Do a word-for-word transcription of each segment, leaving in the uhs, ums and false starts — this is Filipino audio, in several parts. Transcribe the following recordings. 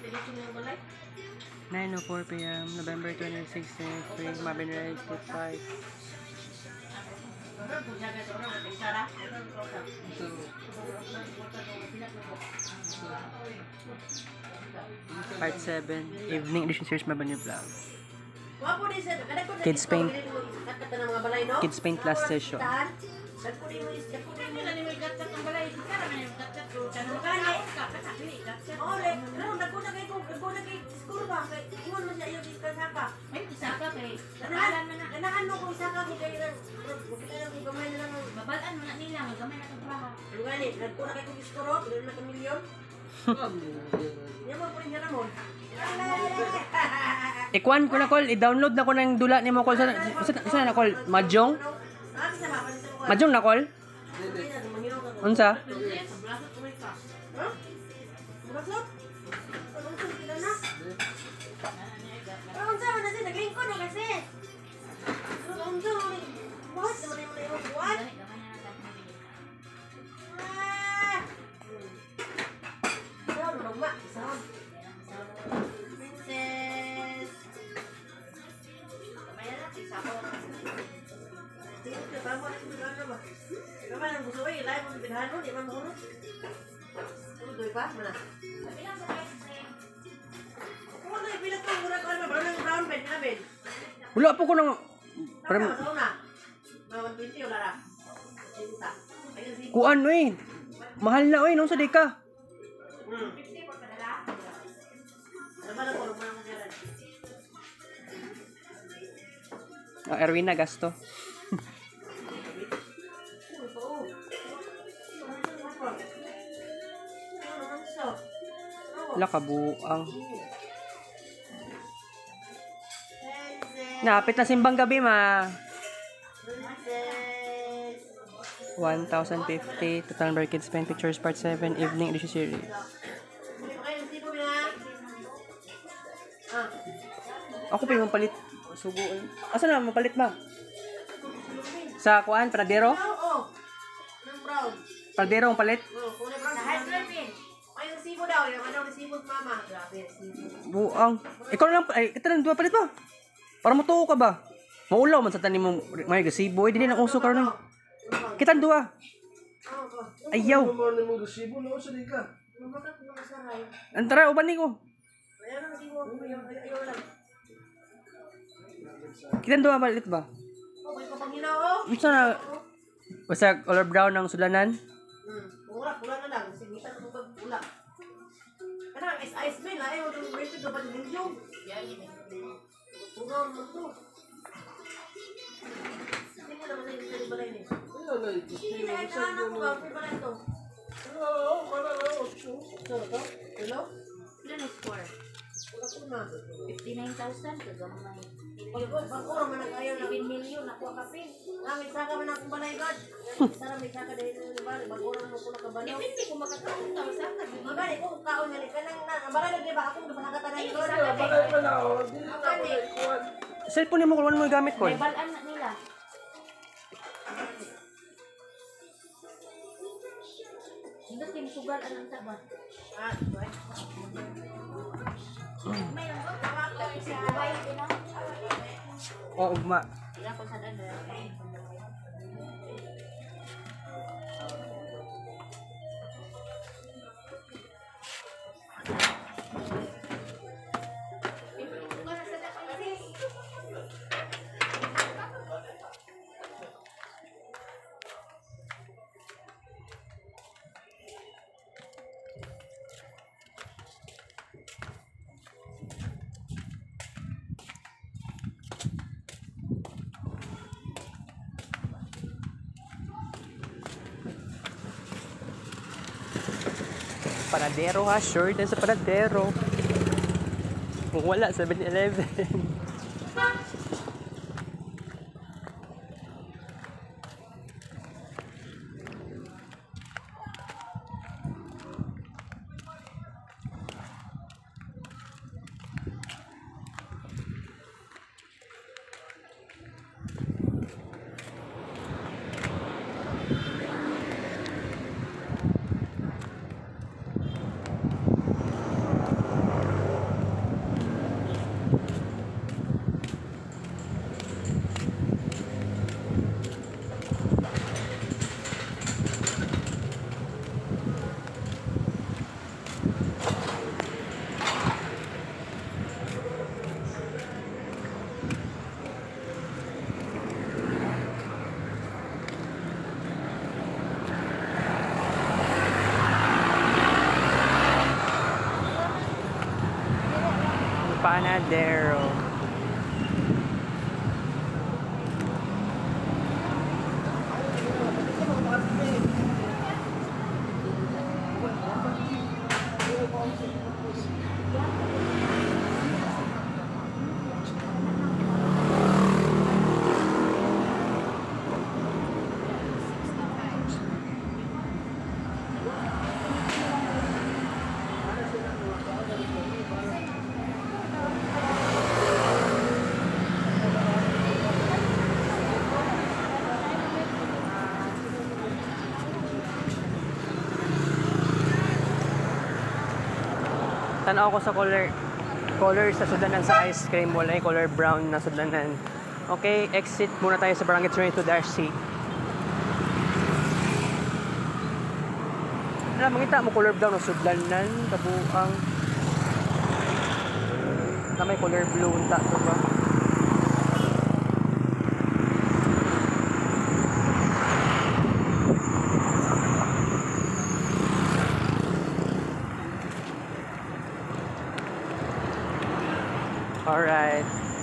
nine oh four p m November twenty-sixth, twenty-three, Mabin Rise, Gate five. Part seven, Evening Edition Series Mabin Vlog. Kids Paint Kids Paint Class Session. Ikuan ko na call, i-download na ko ng dula ni mo call sa sa na call, Mahjong. Mahjong na call. Unsa? Wala po ko nang kuan oy. Mahal na oy nung sa deka. Ah, Erwin na gasto. Wala kabuang. Napit na simbang gabi ma. one thousand fifty Total Number Kids Paint Pictures Part seven Evening Edition Series. Ako pa yung palit. Suguin. Asa na mapalit ma? Sa kuan, Pradero? Oo. Ng brown. Pradero ang palit? Oo, kulay brown. Sa high pin. Ay, resibo daw. Yung ano, resibo mama. Grabe, resibo. Buang. Ikaw na lang, ay, kita lang, dua palit ba? Para matuo ka ba? Maulaw man sa tanim mo may resibo. Ay, di na uso ka rin. Kita ang dua. Ayaw. Antara, uban ni ko. Ayaw na resibo. Ayaw lang. Kita dua palit ba? Bisa na basta color brown ng sulanan? Hmm. Pula, pula na lang. Singitan ko pag pula. Kana is ice cream na ayo dun ready to pag video. Ya ini. Pula mo to. Sino na man dito di balay ni? Ano na ito? Sino na ano ko ba para ito? Hello, para hello. Hello. Hello? Ilan na score? Wala ko na. fifty-nine thousand kagamay. Pag-uro man nag-ayaw na one million nakuha ka pin. Ngamit saka man akong balay God. Sana may saka dahil na bali. Pag-uro mo ko nakabalaw. Hindi ko makataon tao saka. Magani ko kaon na ni kanang na. Balay na diba akong napakatanan ni God. Balay pa na o. Cellphone mo kung ano mo gamit ko. May balaan na nila. Hindi tin sugal anong taba. Ah, right. May lang ko tawag sa buhay din ako. Oh, ugma. Ila ko sa dada. Panadero ha, sure din sa panadero. Kung wala, seven eleven. Panadero. Tanaw ko sa color color sa sudanan sa ice cream, wala yung color brown na sudanan. Okay, exit muna tayo sa Barangay twenty-two dash C. Alam, mangita mo color brown na sudanan, kabuang na may color blue unta to ba? Alright.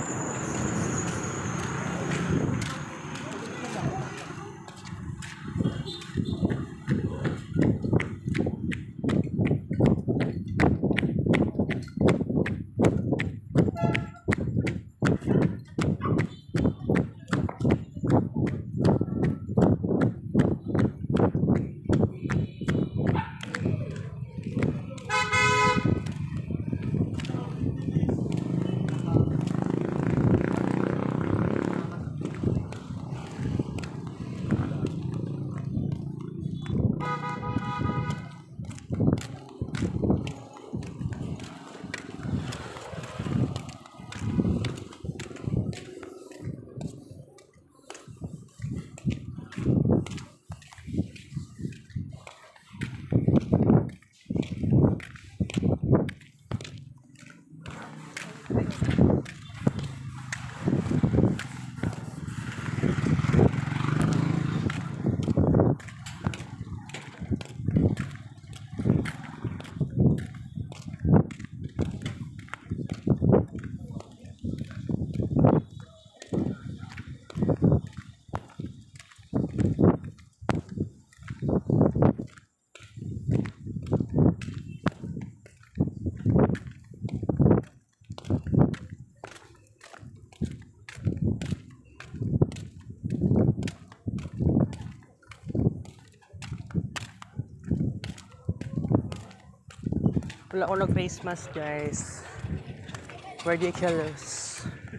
Wala ko nag-face mask, guys. Ridiculous.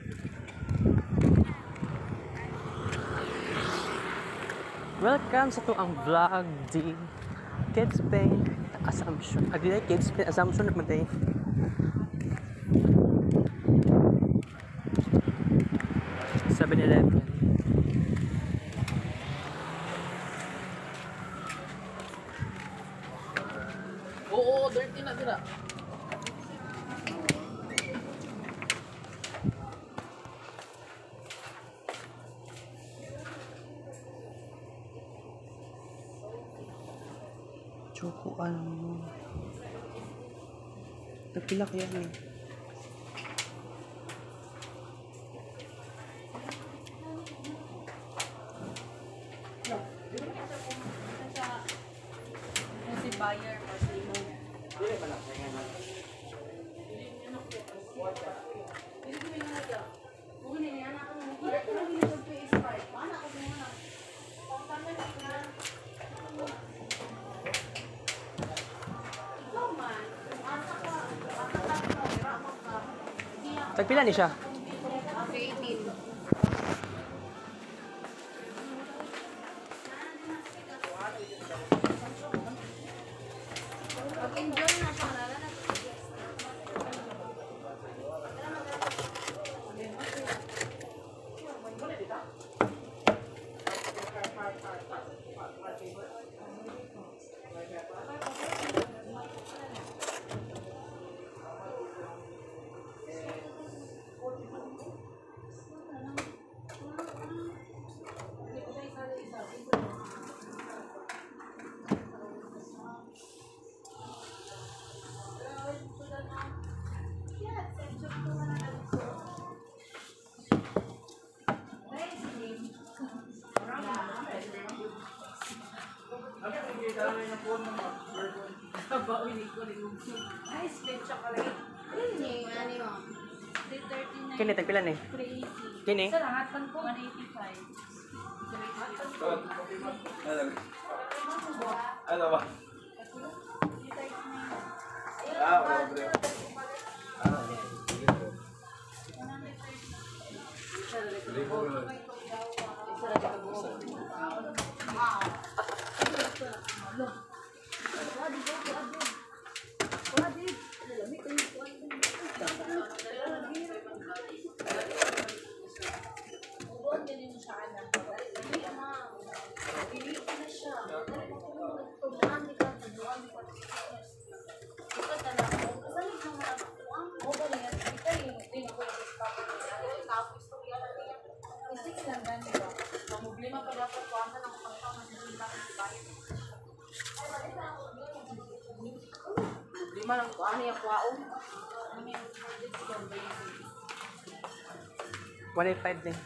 Welcome sa tuang vlog di Kids Bank Assumption. Ah, di na Kids Bank Assumption naman tayo. seven eleven. Oo, dirty na dira. Chokoan mo. Nagpilak yan eh. Si buyer kasi mo. Dili pa lang kaya na. Tagpila ni siya? eighteen. Mag-enjoy na siya. Ice cream chocolate. Ini, ano yun? three thirty-nine. Kini, tagpilan eh. three eighty. Kini. Sa lahat pan po, one eighty-five. Ano ba? Ah, okay. Lima lang ko, ano yung kwao? one eighty-five din.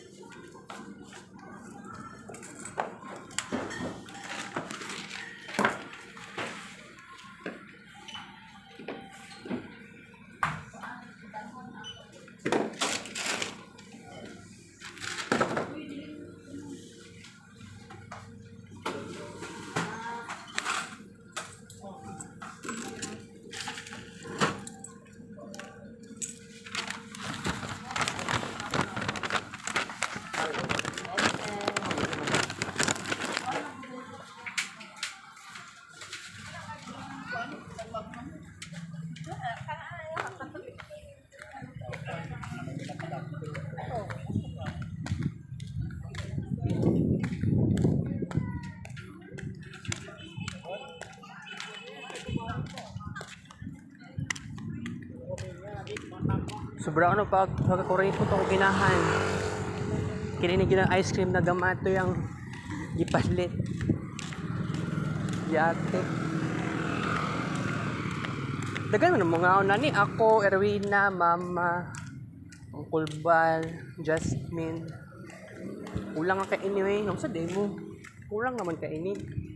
Sobrang ano pag pagkakurin ko itong ginahan. Kininig ng ice cream na gamato yung gipalit. Yate. Dagan mo na mga una ni ako, Erwina, Mama, Uncle Bal, Jasmine. Kulang ka anyway. Nung sa demo, kulang naman ka ini.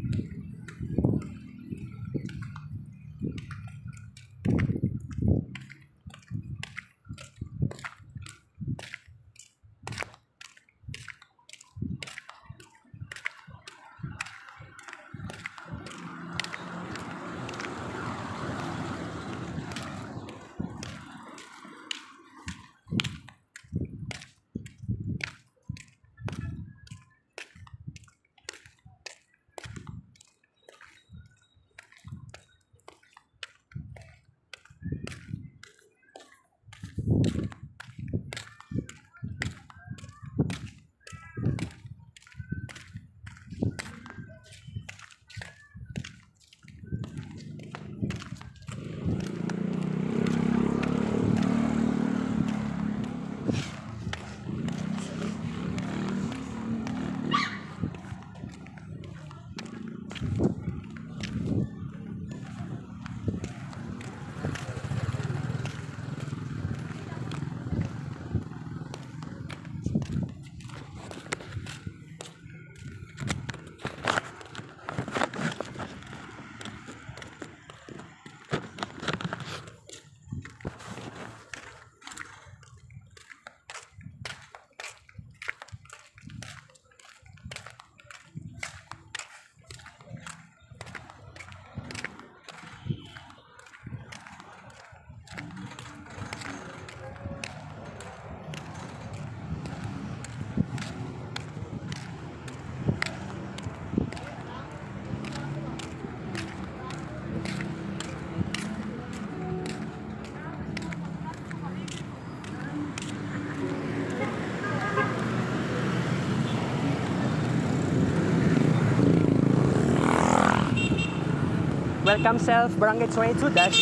Welcome self, Barangay twenty-two dash.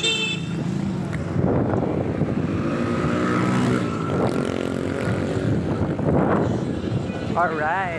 All right.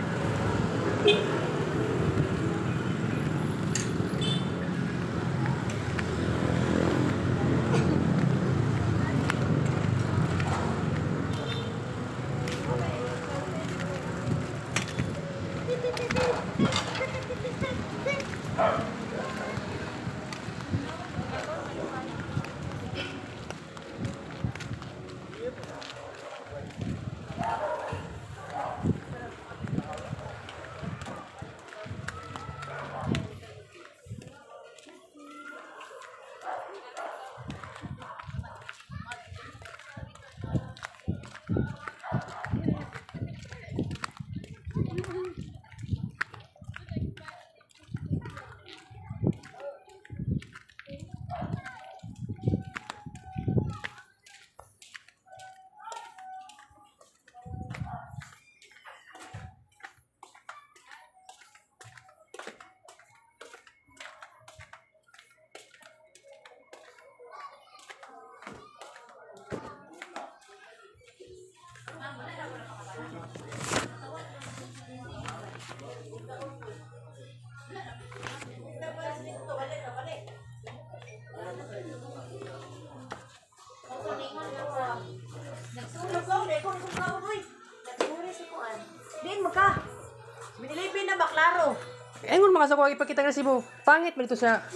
mga sa kuha ipakita ng resibo. Pangit mo dito sa...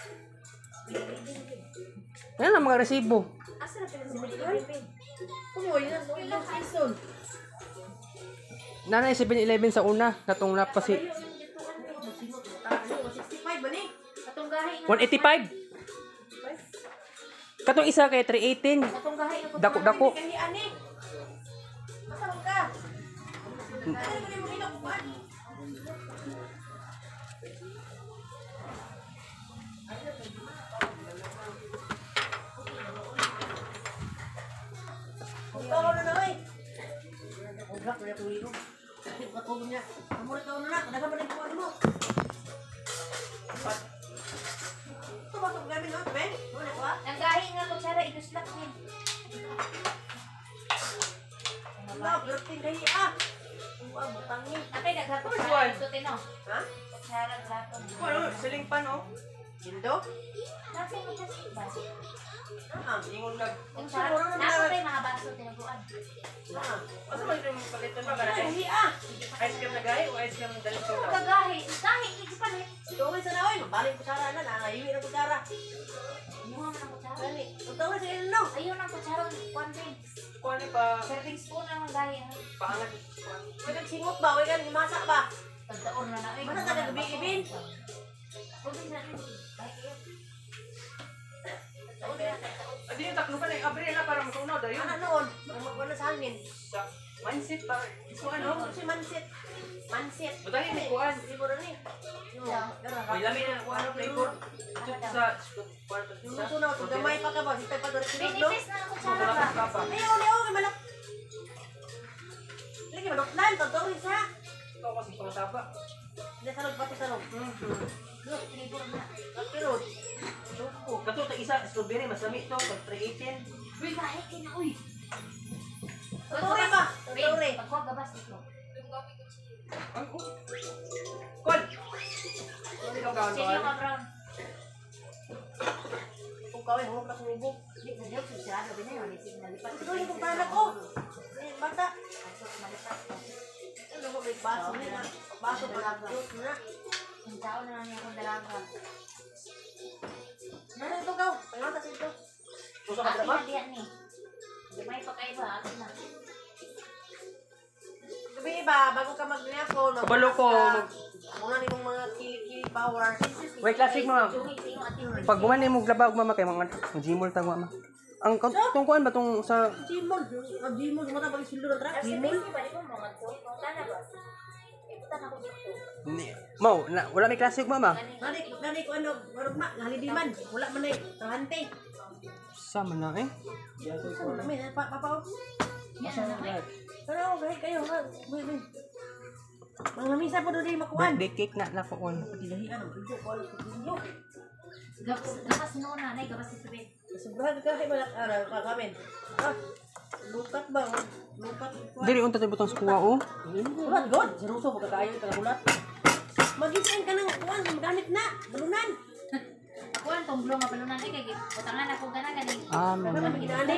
Yan lang mga resibo. Asa na pinag-simulikan? Kung mo yun, ilang season. Nanay seven eleven sa una. Katong nap kasi... sixty-five ba ni? Katong gahi nga. one eighty-five. Katong isa kay three eighteen. Katong gahi nga. Dako, dako. Kani ani. Masarap ka. Ano ko ni mo ginakuan? Ikaw na na oy. Ugrak na tuloy ko. Ako niya. Amor ka na na. Daga man ko ano mo. Ito ba itong gamin, no? Ben? Wala ko, ah? Ang gahi nga kutsara, inuslak niya. Wala, berting gahi, ah! Wala, butangin. Apay, naghato Which sa one? ito, tino. Ha? Kutsara, glato. Ano? Siling pan oh. Hindo? Nasa mo kasi ba? Ah, Ingon nag... Yung sarap, nasa pa yung mga baso, tinaguan. ah. Asa man yung palitan ba? Gahi, ah! Ice cream na gaya o ice cream na dalito Ang kagahi, gahi, hindi pa rin. Tuloy sa na, oy! Mabaling kutsara na, nangayiwi ng kutsara. Yung mga ng kutsara. Gani, tutawin sa inyo, no? Ayun ang kutsara, one thing. Kuha ni pa... Serving spoon lang ang gahi. ano. Paangat. May nagsingot ba? Huwag ka nagmasa ba? Tagdaon na na. Ay, Mana taga gabi-ibin? Pwede na rin. Gahi yun. Adi yung taklo pa na yung abril na para masunod. Ayun. Ano noon? Wala sa hangin. Sa mindset pa. So Ano? ano? Si Mansit. Mansit. Butangin may kuhan. Libo na ni. May lamin na kuha ng flavor. Ito sa kwarto Yung sa... susunod, kung gamay pa ka ba? Sitay pa doon sinod, no? Benefits na ang kutsara ba? Kapa. Ayaw, ayaw, malak. Lagi manoklan, totoo sa. Ikaw kasi pamataba. Hindi sa log, pati sa log. Look, tinibor na. Kapirod. Lupo. Kato ta isa strawberry mas lami to pag three eighteen. Uy, gahi, kina, uy. Totoo ba? Totoo rin. Pagkuha gabas dito. Ang oh. Kol. Ano ikaw kawan Sige, mga brown. Kung kawin, huwag na kumubog. Hindi, sa Diyos, susirado din na yun. Hindi, nalipat. Ito yung kung paano ko. Eh, bata. Pasok, malipat. Ano ko, may baso na. Baso pa lang. Diyos na. Ang tao na lang yung dalaga. Ano ito gaw? Pangatas ito. Gusto ka Ate ba? na diyan ni. May pa kayo ba? Ate na. Gabi ba, bago ka mag-niapo, Kabalo ko. Muna ni mong mga kilik-kilik power. Wait, classic mama. Sungit sa iyong ating Pag buman mo glaba og mama kay mga Gmol tang mama. Ang tong kuan ba tong sa Jimon. Ang Jimon, mo na pag-isuldo ng truck. Kasi Jimon. basic ba, di ba mga to? Kung tana ba? Iputan ako dito. ni Mo, na, wala may klase og mama. Nani, nani ko ano, marugma, halidiman. Wala man eh, tahante. Sama na eh. Ano namin, pa, papa, Yan na naman. pero kahit kayo, ha, may, may. Mga lamisa po doon yung makuhan. Birthday cake na na ko on. Pagkilahian, ang ibo ko, alas ko dulo. Lakas noon na, nay, kapag si Tubin. Sobrahan ka kay balak araw, kakamin. Ah, lukat ba? Lukat. Diri unta tay butang sa kuha oh. Lukat, God, seruso, magkakayo, kalabulat. Mag-isain ka ng kuhan, magamit na, balunan. Ako ang tumblo nga balunan ni kay utangan ako gana gani. Ah, Ano mama. ba ginanay?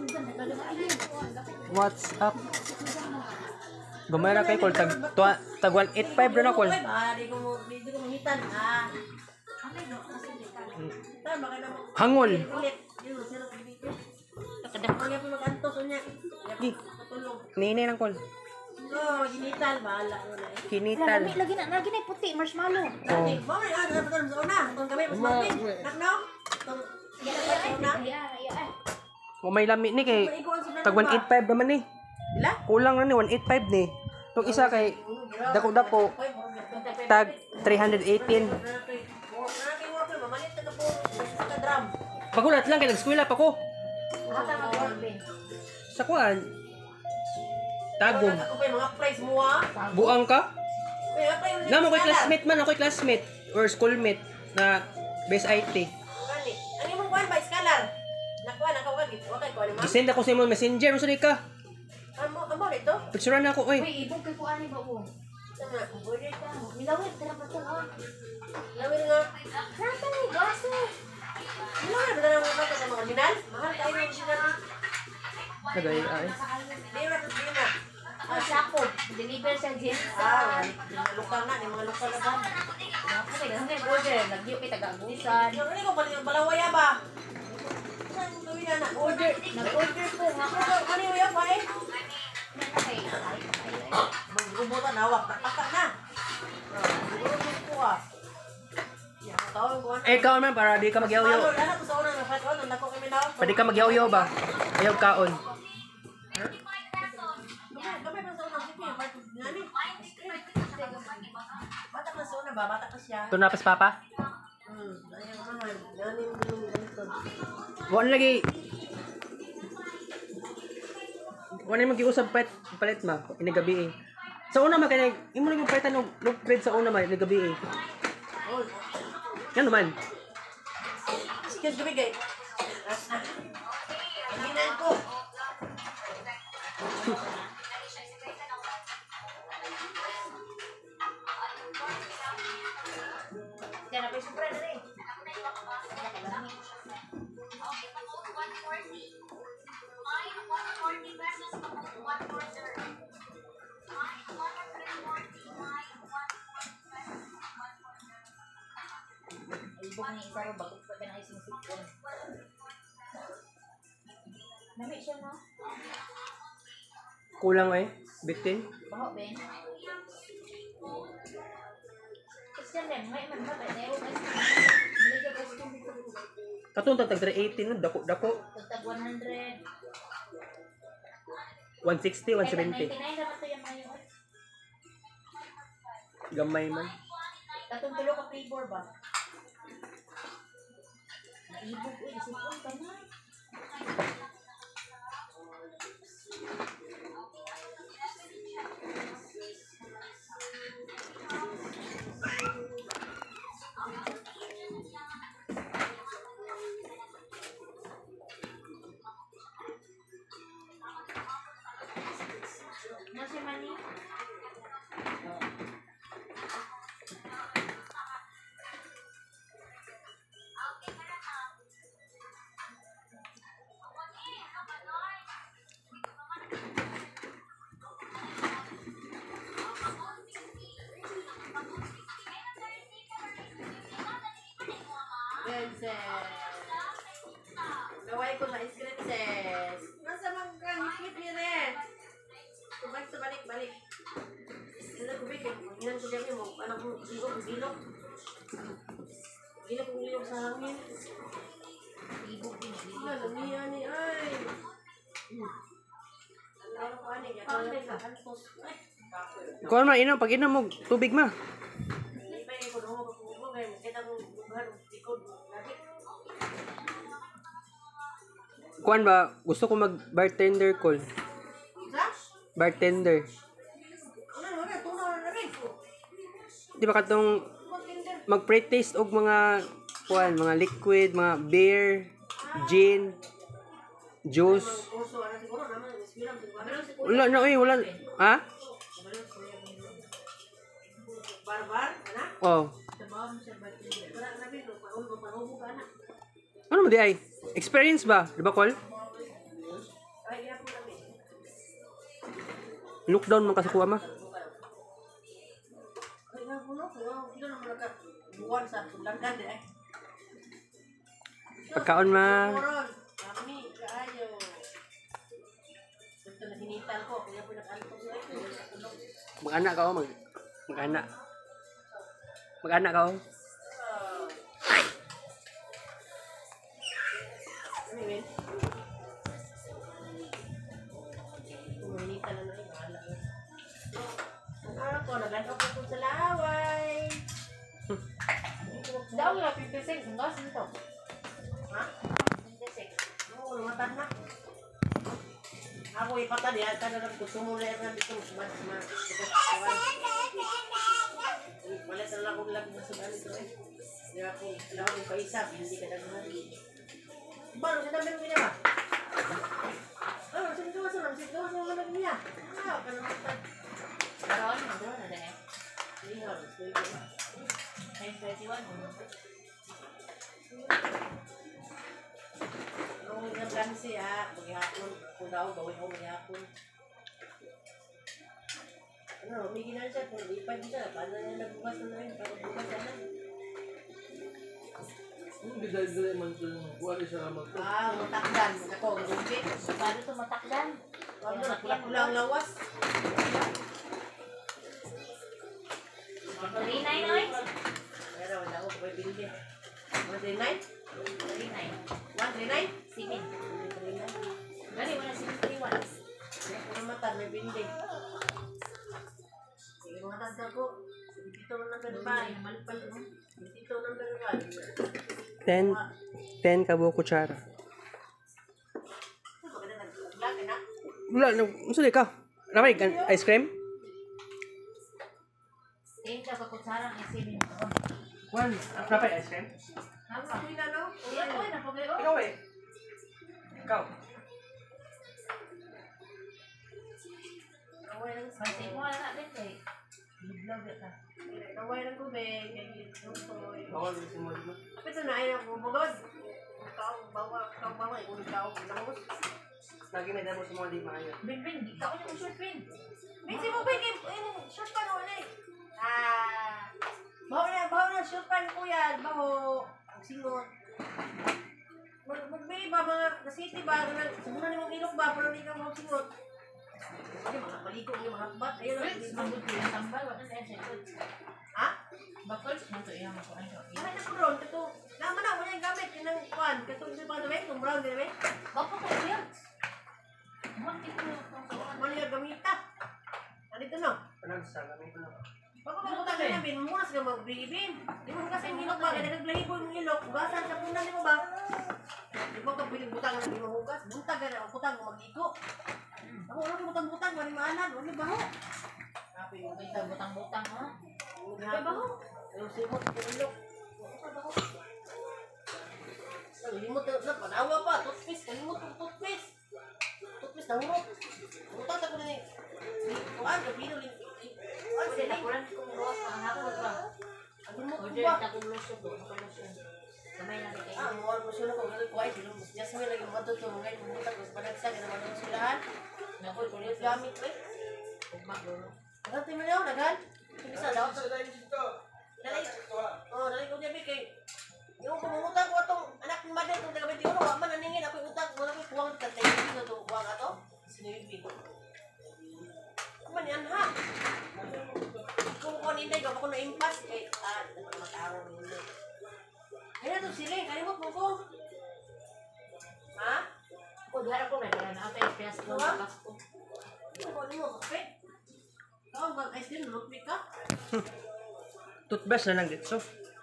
What's up? Gamay ra kay kol tag tua- tag one eighty-five ra na kol. Ay, ba, di ko mo, di ko mahitan. Ah, Ano no? Kasi di ka. tama ka na mo. Hangol. Ulit. Yun, sarap ang video. Nakadakang niya po mag-antos niya. Gi. Patulog. Nini nang kol. Oh, ginital, bahala mo na eh. Kinital. Lagi lagi na, lagi na puti marshmallow. Oh. Dati, mama na, dapat ko sa una. Itong kami, mas martin. Nakno? Itong, Ya sa ya una. ya ya ya. O may lami ni kay Maiguan sila tag one eighty-five naman ni. Ila? Kulang na ni one eighty-five ni. Tong isa kay dako-dako tag three eighteen. Pagulat lang kay nag-eskwela pa ko. Hata mag-orbin. Sa kuan. Tagom. Ako pa yung mga price mo ha. Buang ka? May mga price mo. Namo ko'y classmate man, ako'y classmate or schoolmate na best I T. Gani. Ano yung kuhan ba? Scholar. Nakuha, nakuha. Okay, kuha naman. Gisend ako sa imong messenger, unsa di ka? Amo, amo nito? Picturean na ako, oy. Uy, ibog kay kuani ba mo? Tama. Order ka. Milawit tara pa to ha. Lawin nga. Nata ni baso. Ano nga ba na mga sa mga original? Mahal tayo ng original. Nagay ay. Di na, di na. Ah, sako. Deliver sa jeans. Ah, lokal na, yung mga lokal na ba? Ako kay ganun order, lagyo kay taga-agusan. Yung ano ko, balawaya ba? Saan yung gawin na? Order, nag-order po nga ako. Ano yung yan ba eh? Ano kay ay ay ay. Magbubutan na, wag taka na. Magbubutan ko ah. Yan, tawag ko ano. Eh, kaon man para di ka magyaw-yaw. Ano, ano, sa unang nafat ko, nandako kami daw. Pwede ka magyaw-yaw ba? Ayaw kaon. Kami pa sa unang sipi, part ngani. Bata ka sa una ba? Bata ka siya. Ito na pas papa. Hmm, ayun mahal. Ngani mo yung ganito. Wala lagi. Wala yung mag-iusap palit, palit ma. Inagabi eh. Sa una ma, kaya imo lang yung palitan ng loaf bread sa una ma. Inagabi eh. Oh, Yan naman. excuse me guys. Hinan ko. Diyan na pa yung sobra na rin. Ibog ni isa ro bago pa na isang sipon. Nami siya no? Kulang eh. Bitin. Baho ben. Kasi yan, may man ba tayo ba? Balik ka gusto mo. Katong tag three eighty no. Dako, dako. Tag one hundred. one sixty, one seventy. ninety-nine dapat to yung mga yun. Gamay man. Tatong tulo ka flavor ba? Naibog ko, isipon ka na. Masih mani? Princess. Gaway ko na is princess. Nasa magkahikip ni Ren. Balik sa balik, balik. Ano ko bigay? Inan ko dyan mo. Anak mo, gilok, gilok. Gilok, gilok sa hangin. Ibog din. Ano, niya ni, ay. Ano ko ani? Ano ko antos? Ay, kapoy. Kuan ma, ino. Pag inom mo, tubig ma. Hindi pa yung kuno mo, kuno mo, kita mo, bugan, tikod, lagi. Kuan ba, gusto ko mag-bartender call. Sa? Bartender. Ano, ano, tunaw na rin. Di ba katong Mag-tender. mag-pre-taste og mga kuan, mga liquid, mga beer, gin, juice. Kurso, ano siguro naman, isbilang siguro. Wala na eh, wala. Ha? Barbar, anak? Oh. Sa bawang siya ba? Wala na rin, parubo, parubo ka anak. Ano mo di ay? Experience ba? Di ba, Col? Ay, kaya po namin. Lockdown man kasi kuha ma. Ay, nga po, no? Kilo naman nagka, buwan sa tulanggan eh. Pagkaon ma. Moron, kami, kaayo. Ito na hinital ko, kaya po nag-antok siya. Mag-anak ka oh, mag mag-anak. Mag-anak ka oh. Ano yun? Hinital na na yun, bahala na. Ako, nag-antok ko sa laway. Daw nga fifty-six, enggak sento. Ha? fifty-six. Oo, lumatan na. Ako ipata diyan, kada lang gusto mo na yan dito. Mas, mas, Malas na lang kong labi na sudan ito eh. Di ako, alam ko yung paisa, hindi ka nagmahal. Baro, sinabi mo ginawa? Oh, sino ka sa sino ka sa mga nag niya? Ah, panamatan. Karon, ano na dahil? Hindi nga, gusto yun. nine thirty-one. Nung nagkan siya, maghihapon, kung daw, gawin ko maghihapon. Ano, may ginaan siya, kung ipad siya, paano niya nagbukas na rin, para bukas na lang. Yung gidal-gidal man ito yung buwan siya naman ito. Ah, matakdan. Ako, gulpi. Paano ito matakdan? Ano, nakula-kula ang lawas. three nine oy? Pero wala ko, may bildi. one three nine? three nine. one three nine? Seven. one three nine. Gani, wala seven three one. Ano mata, may bildi. Sige, mga tanda ko. Dito na number five. Dito number one. ten, ten kabo kutsara. Maganda nag-vlog na. Wala, nasulit ka. Ramay, ice cream? ten ka kakutsarang ay seven. One. Ramay, ice cream? Hapa. Uy na, no? Iya ko na pagay oh. Ikaw eh. Ikaw. Naway lang sa Masay mo na din kay. Vlog ka. Naway lang ko, be. Kaya tutoy. Bawal si mo dito. Ito na, ayaw ko bugod. Ikaw, bawa, ikaw, bawa. Kung ikaw, nangos. Lagi may damo si mo di maayo. Bin bin, di ka ko yung short pin. Minsi mo ba yung short pan o eh? Ah, baho na, baho na short pan kuya, baho, ang singot. Mag magbili ba mga nasiti ba, subunan ni mong ilok ba, pero hindi ka mga singot. Sige, mga maligo yung mga bat, ayun lang. Mambut ko yung tambal, wala na yung second. Ha? Bakal, manto iya mo ko ano. Ay, nakuron, kato, naman na, wala yung gamit, yun ang kwan, kato, hindi pa namin, kung brown din namin. Bakal ko yan. Bakit ko Wala yung gamita. Nandito no? Panag sa lamay ko na. Baka magutang na bin, muna sila mag-bigibin. Di mo kasi yung ilok ba, kaya naglahibo yung ilok, hugasan sa punan di mo ba? Di mo ka piling butang na di mo hugas, buntag ka na, ang butang mo mag-iko. Ako, wala ka butang-butang, wala maanan, wala baho. Kapi yung kita, butang-butang ha? wala baho. Yung simot, yung ilok. Wala baho. Limot na, panawa pa, toothpaste, kalimot yung toothpaste. Toothpaste na hurot. Butang sa ko na ni, kuhaan, kapino, Ay, kasi nakulan ko ng ruwas, mga hapon ba? ano mo Order ba? na kong lusog do, nakalusog. Kamay lang kayo. Ah, mawal mo siya na kung gano'y kuhay. Jasmine lagi matutulong ngayon. Pumunta ko sa panagsa. Kaya naman ang silahan. Nakoy, kung yung gamit ko eh. Ugma dulo. Nagante mo niyo, nagan? Isa daw. Isa lang dito. Dalay. Oo, dalay ko niya, kay yung kumungutang ko itong anak ni Madel, kung taga-binti ulo, wak man naningin. Ako'y utang, wala ko'y kuwang tatay. Hindi ko kuwang ato. Sinibig ko. Kuman yan ha. Kung ko ninday ko, ako na-impas. Eh, ah, mag-araw ninday. Kaya ito sila, kalimot mo ko. Ha? Ako, dihara ko, may kaya na ata yung piyas ko, Diba? bakas ko. Ano ko nimo kape? Ikaw mag-ice cream, lutmik ka? Toothbrush na lang dito.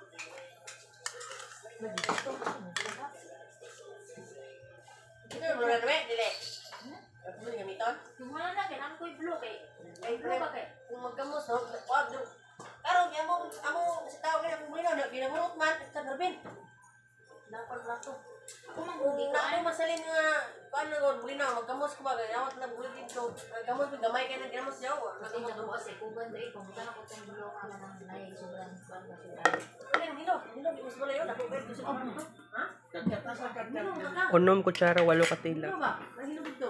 Ito yung mga nawe, dili. Ako mo yung gamiton? Kung wala na, kailangan ko yung blue kay. Ay, Blue ba kay? kung magkamos, no? Wag, no? Karon, yung amo, amo, sa tao kaya kung mulinaw, na ginamurot man, sa narbin. Napal na to. Ako manghugi Kung ko na ako masalin nga, paano ko, mulinaw, magkamos ko ba, gawat na bulit dito. Magkamos, may gamay kayo ng ginamos niya, o. Kasi Nagkamos sa ko bukas kasi. eh, kung ganda eh, kung ganda ako itong blue ka na ng nai, sobrang kwan na sila. Wala yung hilo, hilo, mas wala yun, ako pwede ko siya. Ha? Kakat, asa kakat. Hilo, maka. Unom kutsara, walo katila. Hilo ba? Nahilo dito.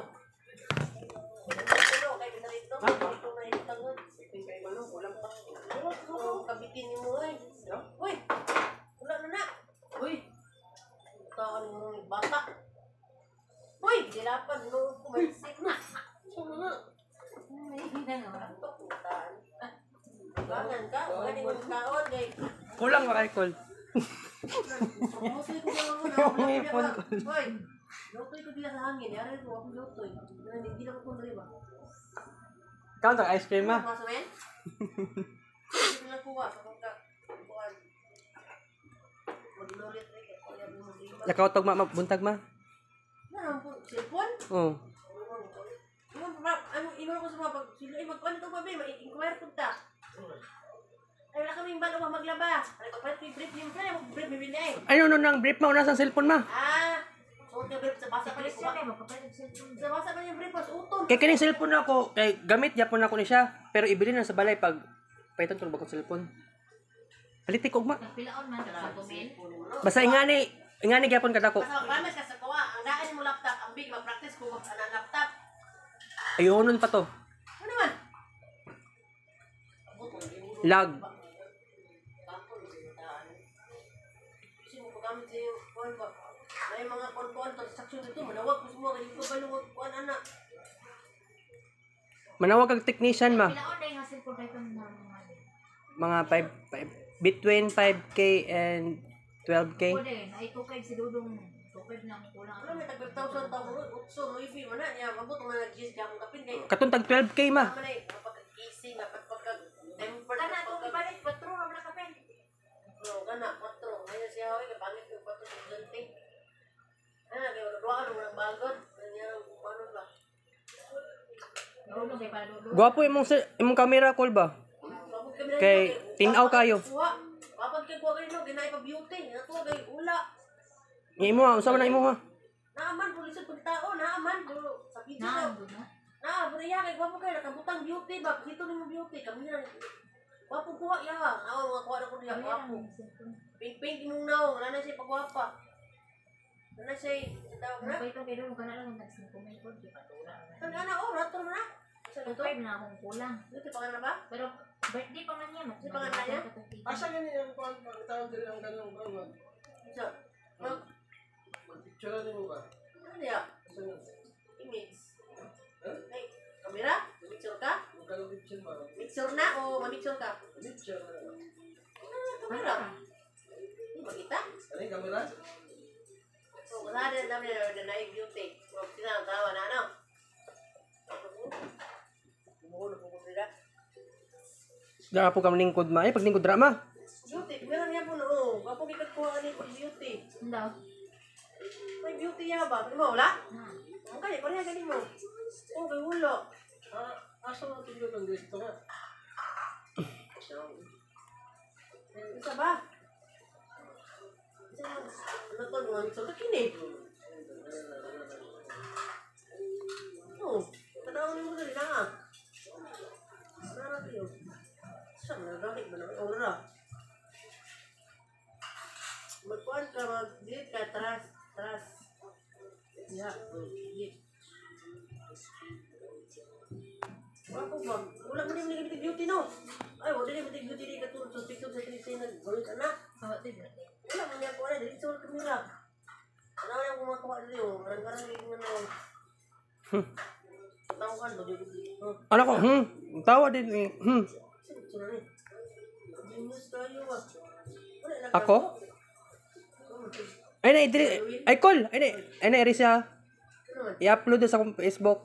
Hilo, kaya pinarito. Dito na yung tangod. Kay Manong, ulam pa. Oh, kabitin ni mo eh. Uy! Wala na na. Uy! Taan mo yung bata. Uy! Dilapan mo. Kumansik na. Sino na? Hindi na nga. Ito, putaan. Bangan ka. Wala ni mo kaon. Kay. Kulang ba kay Col? Lutoy ko lang ako. Yung ipon ko. Uy! Lutoy ko dila sa hangin. Yari ko ako lutoy. Hindi na ko kundri ba? Ikaw ang ice cream ma. Masuk men? Hindi ko na kuha. Kapag ka. Kuhaan. Maglulit rin. Kaya mo mag-iba. Lakaw tog ma, buntag ma. Ano po? Cellphone? Oo. Ano ba? Ano iwan ko sa mga pag sila ay magkuan to babe, ma-inquire pud ta. Ay wala kaming balo maglaba. Ay papalit ko brief yung kaya mo brief bibili ay. Ano no nang brief mo, nasa cellphone ma? Ah, so yung brief sa basa pa rin Christian ko. eh, magkapalit sa cellphone. Sa basa pa yung brief mas uton. Kay kining cellphone na ako, kay gamit yapon na ko ni siya, pero ibili na sa balay pag paiton tulog ako cellphone. Paliti ko ma. Nagpilaon man sa comment. Basta ingani, ingani gyapon kada ko. Basta promise ka sa kuha, ang daan mo laptop, ang big mag-practice ko ang laptop. Ayonon pa to. Ano man? Lag. Kasi mo paggamit sa iyo, kuhan ba? May mga kuhan-kuhan, transaksyon dito, manawag ko semua, kaya ko baluwag kuhan, anak. Manawag kag technician ma. Pinaon na yung hasil po kayo ng mga Mga five, five between five K and twelve K. Pwede, naitukay si Dudong. Tukay na ang kulang. Ano, may tag-five thousand tao mo, utso, maybe, mana niya, mabot mo nag-gis ka akong kapin, kaya Katong tag twelve K ma. tama na eh, kapag-gising, kapag-tempered, Kana, kapag- kung ibalik, patro, ang mga kapin. Oo, gana, patro. Ngayon siya, oy, kapangit yung patro sa ganti. Ano, kaya wala doon, walang bagod. Ganyan, ano ba? Dudong kay para Dudong. Gwapo imong sa- imong camera call ba? Kapag kami na- Kay, tinaw kayo. Kuha. Kapag kay kuha kayo, no, ginay pa beauty. Natuwa kayo, ula. Nga imo ha, unsa man na imo ha? Naaman, pulisan pag tao, naaman. Pero, sa video Naan, na, doon na. na, pero iya, kay gwapo kayo, nakabutang beauty ba? Dito ni mo beauty, kami na. Gwapo kuha, iya. Awa, mga kuha na ko niya, gwapo. Pink-pink mong naong, wala na siya pagwapa. Wala na siya, sa tawag na. Napay ito kay Dudong, kana lang ang nagsimpumin ko, di patula. Saan ka na, oh, rato mo na. Saan ito? Tukay na akong kulang. Dito pa ka na ba? Pero, birthday pa man niya. Di pa nga kaya? Asa ganyan yung kuhan, pagkatawag din ang ganong kuhan. Isa. Mag, Mag-picture din mo ba? ano niya? Asa nga? Image. Ay, kamera? Picture ka? Magkano picture ba? Picture na o mamicture ka? Picture. Ah, kamera. Hindi ba kita? Ano yung camera? So, wala din namin na na beauty. Huwag sila ang tawa na ano? Kumukulo po ko sila. Dara po kam lingkod ma. Eh pag lingkod dra ma. Beauty, meron niya po no. Kapag ikat ko ano yung beauty. Hindi. May beauty ya ba? Ano mo, wala? Hmm. Ang kaya, pareha galing mo. Oo, kay ulo. Ah, asa mo tingnan ng gusto ka? Isa ba? Isa ba? Ano to? Mga mitso ka kini. Oo. Tanawin mo dali na nga. Nara kayo. Saan na gamit ba ng aura? Magkuhan ka, mag-delete ka, tras, tras. Ya, delete. Wala po ba? Wala mo din mo beauty no? Ay, wala din mo beauty di katulad sa TikTok sa Trinity na gawin ka na. Sabat din. Wala mo niya ko na, dili sa kamera. Ano na kung makakuha dili oh, marang-marang din nga no. Tawo ka do di. Oh, Ano ko? Hmm. Tawa din eh. Hmm. sino ni? Genius tayo ba? Wala na. Ako? Ay na idri. Ay call. Ay na. Ay na iri siya. I-upload sa akong Facebook.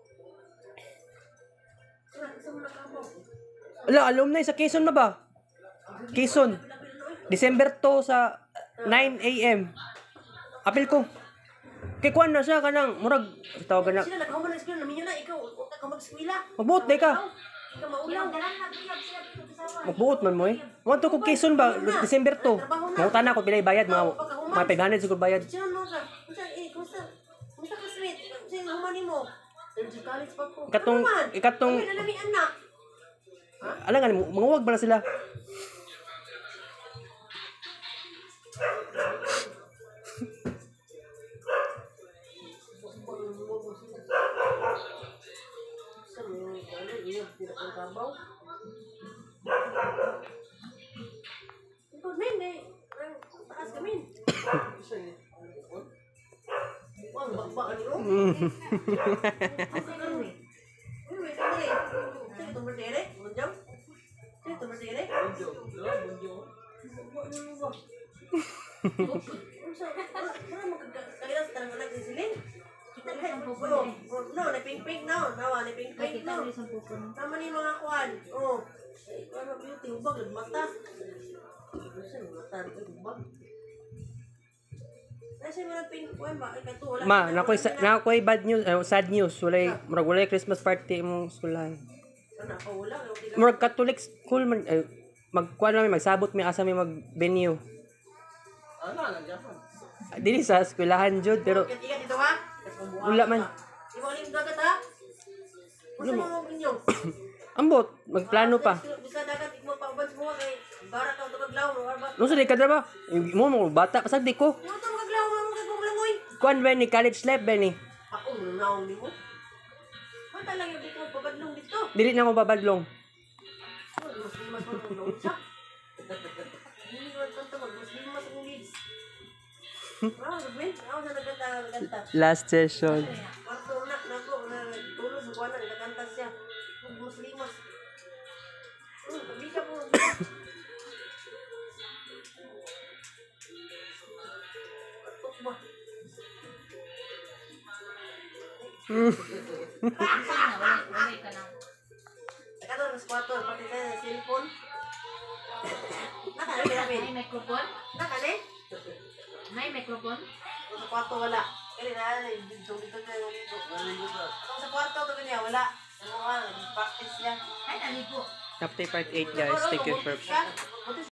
Wala sa mga kamo. Ala, alumni sa Quezon na ba? Quezon. December two sa nine A M Apil ko. Kay kuan na siya kanang murag tawag na. Sila nagkahuman ng eskwela namin yun na ikaw, utak ka mag-eskwela. Magbuot day ka. Ikaw maulang. Dalan na biyag sila dito kasama. Magbuot man mo eh. Mo to ko Quezon ba December two. Mauta na ko pilay bayad mga mga five hundred siguro bayad. Sino mo ka? Kumusta eh, kumusta? Kumusta ka sweet? Sino humani mo? Sa college pa po. Ikatong Ano man? ikatong Ano na namin anak? alam nga mga wag ba na sila? Sa mo, ano, iyo, pinakang Ito, men, eh. Ang taas kami. Wang, bakbakan niyo. Kasi ano eh. Uy, wait, ano eh. Sino itong berdere? Bunjam? Sino itong berdere? Bunjo. Dalawa, bunjo. Bakbakan niyo ba? Ano sa, ano magkakailan sa tarang anak ni Silin? Kita rin ang Oh, pupun. no, na pink-pink na. Nawa, na pink-pink Kita na. rin ang pupun. Tama ni mga kuan. Oh. Ay, ano beauty ubag ang mata. Kasi mata ito ubag. Kasi mga pink kuan ba? Ay kato wala. Ma, nakoy sa- nakoy bad news, uh, sad news. Walay murag walay Christmas party imong eskwelahan. Ano ako wala kay okay lang. Murag Catholic school man eh, magkuan lang magsabot mi asa mi mag venue. Ano lang, Japan? Dili sa eskwelahan jud pero Kaya tiga dito ha. wala man. Di mo lim dagat ha. Usa mo mo ninyo. Ambot, magplano pa. Bisa dagat igmo pa ubans mo kay bara ka to kaglaw mo ba? No sa di ka dra ba? Mo mo bata pasag di ko. Mo to kaglaw mo kay bumlangoy. Kuan ba ni college life ba ni? Ako naon nimo. Mata lang yung dito pabadlong dito. Dili na ko babadlong. Ano Muslimas mo nung load siya. Hindi ko nagkanta mag-Muslimas ang leads. Ah, Ruben, ako sa nagkanta, nagkanta. Last session. Marto na, nako, na nagtulog sa kuwan na, nagkanta siya. Muslimas. Hmm, tabi ka po. Katok ba? Wala, wala ka na. Nagkata na sa kwarto, pati tayo sa cellphone. Nakali, Ruben. May microphone? Nakali? May microphone? Sa kwarto wala. Kaya na, dito, dito tayo dito. Kung sa kwarto ito niya, wala. Ano nga, nag-practice niya. Ay, naligo. After part eight guys, thank you for Siya,